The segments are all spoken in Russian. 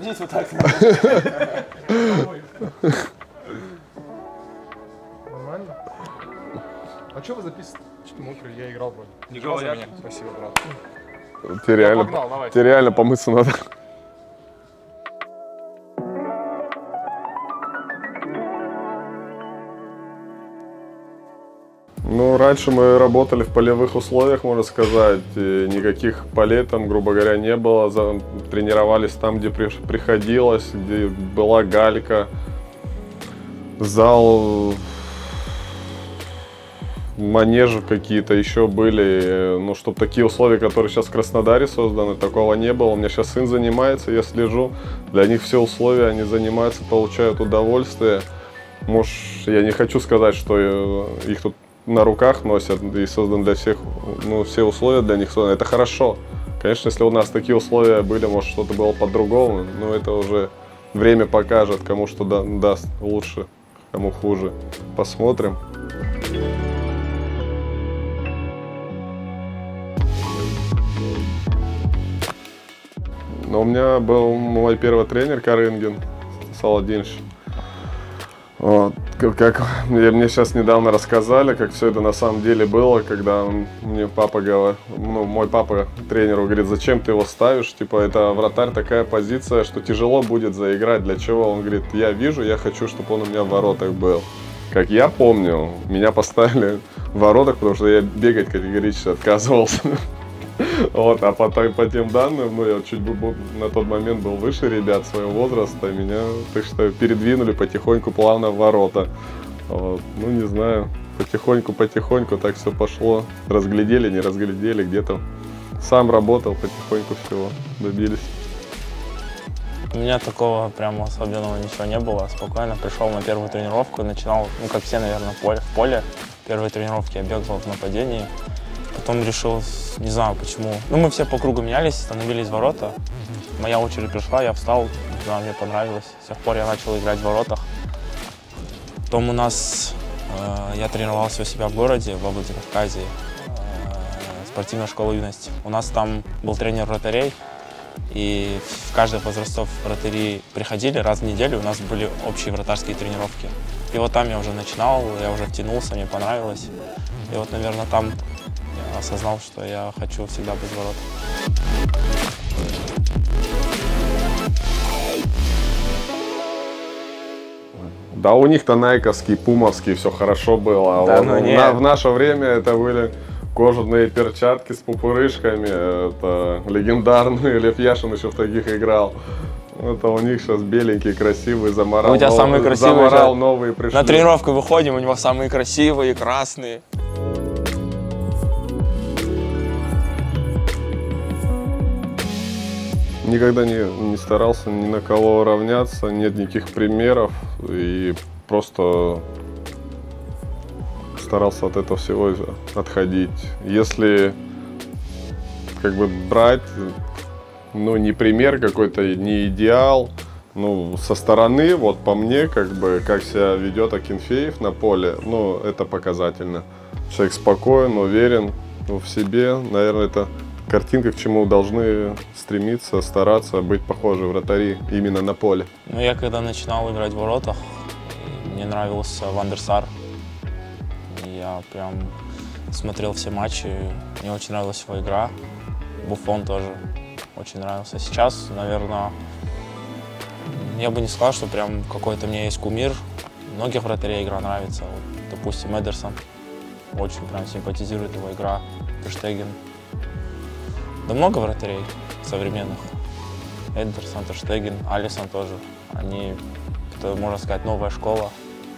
здесь вот так. Нормально? А что вы записываете? Что-то мокрый, я играл вроде. Не говорят. Спасибо, брат. Тебе реально помыться надо. Ну, раньше мы работали в полевых условиях, можно сказать. И никаких полей там, грубо говоря, не было. Тренировались там, где приходилось, где была галька. Зал, манежи какие-то еще были. Ну, чтобы такие условия, которые сейчас в Краснодаре созданы, такого не было. У меня сейчас сын занимается, я слежу. Для них все условия, они занимаются, получают удовольствие. Может, я не хочу сказать, что их тут на руках носят и создан для всех, ну, все условия для них созданы. Это хорошо. Конечно, если у нас такие условия были, может, что-то было по-другому, но это уже время покажет, кому что даст лучше, кому хуже. Посмотрим. Но у меня был мой первый тренер Карынгин Саладинович. Вот. Как мне сейчас недавно рассказали, как все это на самом деле было, когда мне папа говорит, ну, мой папа тренеру говорит, зачем ты его ставишь, типа, это вратарь такая позиция, что тяжело будет заиграть, для чего? Он говорит, я вижу, я хочу, чтобы он у меня в воротах был. Как я помню, меня поставили в воротах, потому что я бегать категорически отказывался. Вот, а по тем данным, ну, я чуть на тот момент был выше ребят своего возраста, меня, так что, передвинули потихоньку, плавно в ворота. Вот, ну, не знаю, потихоньку так все пошло. Разглядели, не разглядели, где-то сам работал, потихоньку всего добились. У меня такого прям особенного ничего не было. Спокойно пришел на первую тренировку, начинал, ну, как все, наверное, в поле. Первые тренировки я бегал в нападении. Потом решил, не знаю почему. Ну, мы все по кругу менялись, становились в ворота. Моя очередь пришла, я встал, не знаю, мне понравилось. С тех пор я начал играть в воротах. Потом у нас, я тренировался у себя в городе, в Владикавказе, спортивная школа юности. У нас там был тренер вратарей, и в каждый возрастов вратари приходили раз в неделю, у нас были общие вратарские тренировки. И вот там я уже начинал, я уже втянулся, мне понравилось. И вот, наверное, там осознал, что я хочу всегда быть в воротах. Да, у них-то найковский, пумовский, все хорошо было. Да, а в наше время это были кожаные перчатки с пупырышками. Это легендарный Лев Яшин еще в таких играл. Это у них сейчас беленький, красивый, заморал. У тебя самые красивые. Заморал, новые пришли. На тренировку выходим, у него самые красивые, красные. Никогда не старался ни на кого равняться, нет никаких примеров. И просто старался от этого всего отходить. Если как бы брать, ну, не пример какой-то, не идеал, ну, со стороны, вот по мне, как бы, как себя ведет Акинфеев на поле, ну, это показательно. Человек спокоен, уверен в себе, наверное, это картинка, к чему должны стремиться, стараться быть похожи вратари именно на поле. Ну, я когда начинал играть в воротах, мне нравился Ван дер Сар. Я прям смотрел все матчи, мне очень нравилась его игра. Буфон тоже очень нравился. Сейчас, наверное, я бы не сказал, что прям какой-то у меня есть кумир. Многих вратарей игра нравится. Вот, допустим, Эдерсон. Очень прям симпатизирует его игра. Тер Штеген. Да много вратарей современных. Эдерсон, Тер Штеген, Алисон тоже. Они, это, можно сказать, новая школа.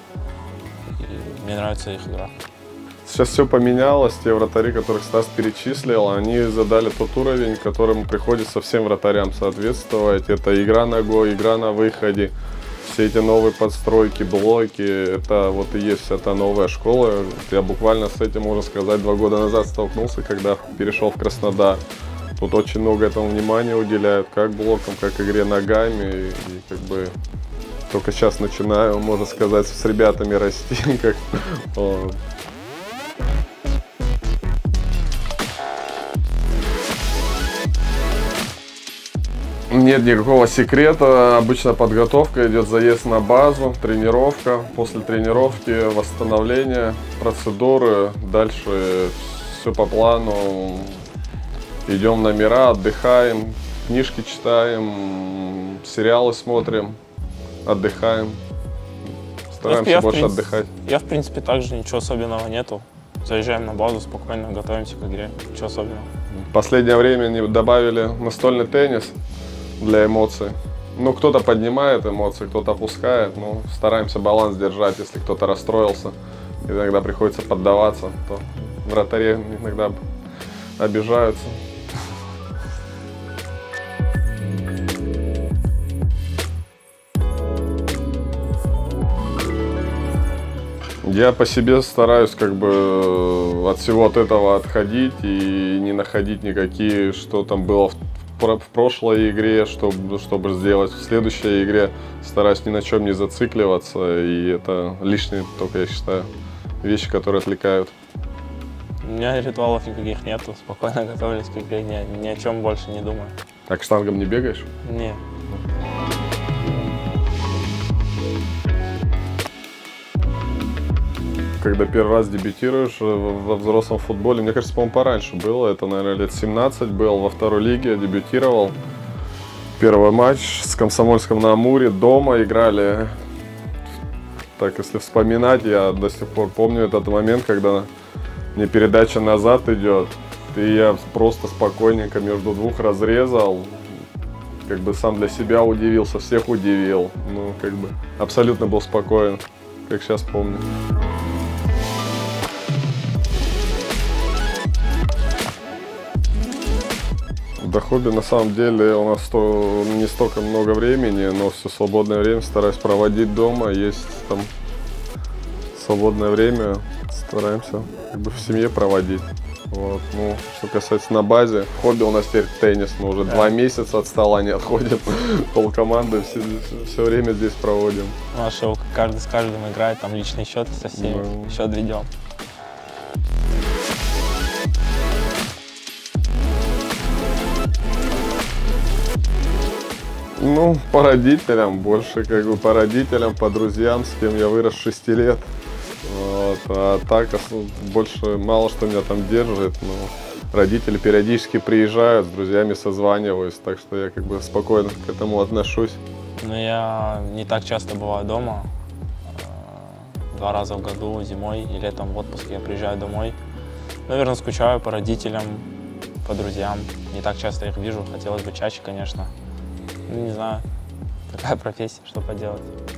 И мне нравится их игра. Сейчас все поменялось. Те вратари, которых Стас перечислил, они задали тот уровень, которому приходится всем вратарям соответствовать. Это игра ногой, игра на выходе. Все эти новые подстройки, блоки, это вот и есть вся та новая школа. Я буквально с этим, можно сказать, 2 года назад столкнулся, когда перешел в Краснодар. Тут очень много этому внимания уделяют, как блокам, как игре ногами. И как бы только сейчас начинаю, можно сказать, с ребятами расти. Нет никакого секрета. Обычно подготовка, идет заезд на базу, тренировка. После тренировки восстановление, процедуры. Дальше все по плану. Идем в номера, отдыхаем, книжки читаем, сериалы смотрим, отдыхаем. Стараемся больше отдыхать. Я, в принципе, также ничего особенного нету. Заезжаем на базу, спокойно готовимся к игре. Ничего особенного. В последнее время не добавили настольный теннис для эмоций. Ну, кто-то поднимает эмоции, кто-то опускает. Ну, стараемся баланс держать. Если кто-то расстроился, иногда приходится поддаваться, то вратари иногда обижаются. Я по себе стараюсь как бы от всего от этого отходить и не находить никакие, что там было в прошлой игре, чтобы сделать в следующей игре. Стараюсь ни на чем не зацикливаться, и это лишние, только я считаю, вещи, которые отвлекают. У меня ритуалов никаких нету, спокойно готовлюсь к игре, ни о чем больше не думаю. А к штангам не бегаешь? Не. Когда первый раз дебютируешь во взрослом футболе, мне кажется, по-моему, пораньше было, это, наверное, лет 17 был, во второй лиге дебютировал. Первый матч с Комсомольском на Амуре, дома играли. Так, если вспоминать, я до сих пор помню этот момент, когда мне передача назад идет, и я просто спокойненько между двух разрезал, как бы сам для себя удивился, всех удивил, ну, как бы абсолютно был спокоен, как сейчас помню. До хобби на самом деле у нас не столько много времени, но все свободное время стараюсь проводить дома. Есть там свободное время, стараемся как бы в семье проводить. Вот. Ну, что касается на базе, хобби у нас теперь теннис, мы уже 2 месяца от стола не отходим, полкоманды все время здесь проводим. Ну, а что, каждый с каждым играет, там личный счет со всеми, счет ведем. Ну, по родителям, больше как бы по родителям, по друзьям, с кем я вырос с 6 лет. Вот. А так больше мало что меня там держит. Но родители периодически приезжают, с друзьями созваниваюсь, так что я как бы спокойно к этому отношусь. Но я не так часто бываю дома. 2 раза в году, зимой и летом в отпуск я приезжаю домой. Наверное, скучаю по родителям, по друзьям. Не так часто их вижу, хотелось бы чаще, конечно. Ну, не знаю, такая профессия, что поделать.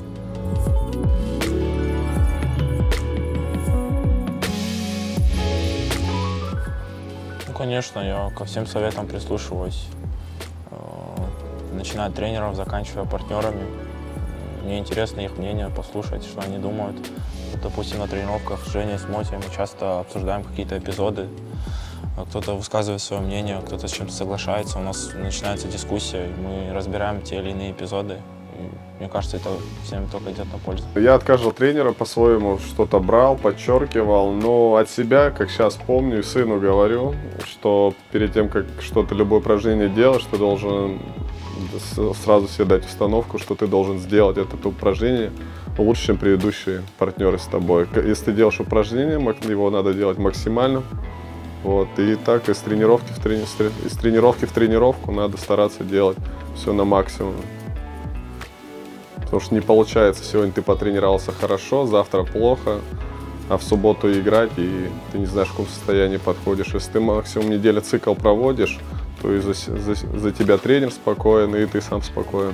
Ну, конечно, я ко всем советам прислушиваюсь. Начиная от тренеров, заканчивая партнерами. Мне интересно их мнение, послушать, что они думают. Вот, допустим, на тренировках с Женей, с Мотей мы часто обсуждаем какие-то эпизоды. Кто-то высказывает свое мнение, кто-то с чем-то соглашается, у нас начинается дискуссия, мы разбираем те или иные эпизоды. И, мне кажется, это всем только идет на пользу. Я от каждого тренера по-своему что-то брал, подчеркивал, но от себя, как сейчас помню, и сыну говорю, что перед тем, как что-то, любое упражнение делаешь, ты должен сразу себе дать установку, что ты должен сделать это упражнение лучше, чем предыдущие партнеры с тобой. Если ты делаешь упражнение, его надо делать максимально. Вот, и так из тренировки в тренировку надо стараться делать все на максимум. Потому что не получается, сегодня ты потренировался хорошо, завтра плохо, а в субботу играть, и ты не знаешь, в каком состоянии подходишь. Если ты максимум неделю цикл проводишь, то и за тебя тренер спокоен, и ты сам спокоен.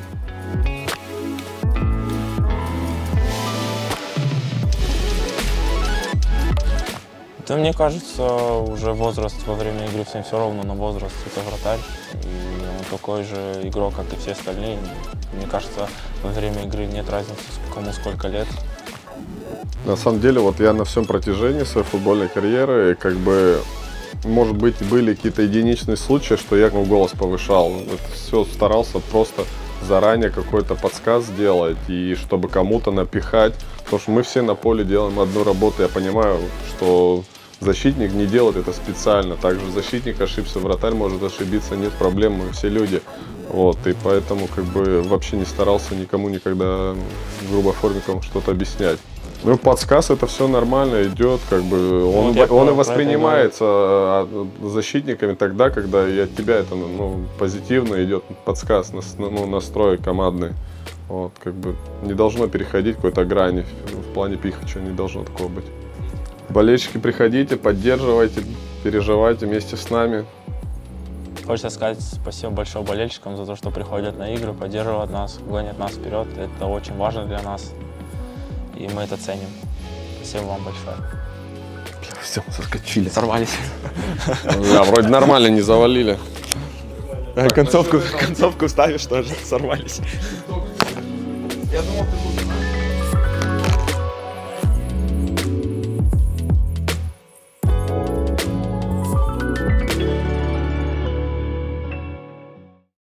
Да, мне кажется, уже возраст во время игры всем все равно, но возраст это вратарь. И он такой же игрок, как и все остальные. Мне кажется, во время игры нет разницы, кому сколько лет. На самом деле, вот я на всем протяжении своей футбольной карьеры, как бы, может быть, были какие-то единичные случаи, что я голос повышал. Это все старался просто заранее какой-то подсказ сделать, и чтобы кому-то напихать. Потому что мы все на поле делаем одну работу. Я понимаю, что защитник не делает это специально. Также защитник ошибся, вратарь может ошибиться, нет проблем, мы все люди. Вот, и поэтому как бы вообще не старался никому никогда в грубой форме кому что-то объяснять. Ну, подсказ это все нормально идет, как бы он и воспринимается защитниками тогда, когда и от тебя это позитивно идет подсказ, настрой командный. Вот, как бы не должно переходить какой-то грани в плане пихача, не должно такого быть. Болельщики, приходите, поддерживайте, переживайте вместе с нами. Хочется сказать спасибо большое болельщикам за то, что приходят на игры, поддерживают нас, гонят нас вперед. Это очень важно для нас, и мы это ценим. Спасибо вам большое. Все, соскочили. Сорвались. Да, вроде нормально не завалили. Концовку ставишь тоже, сорвались. Я думал, ты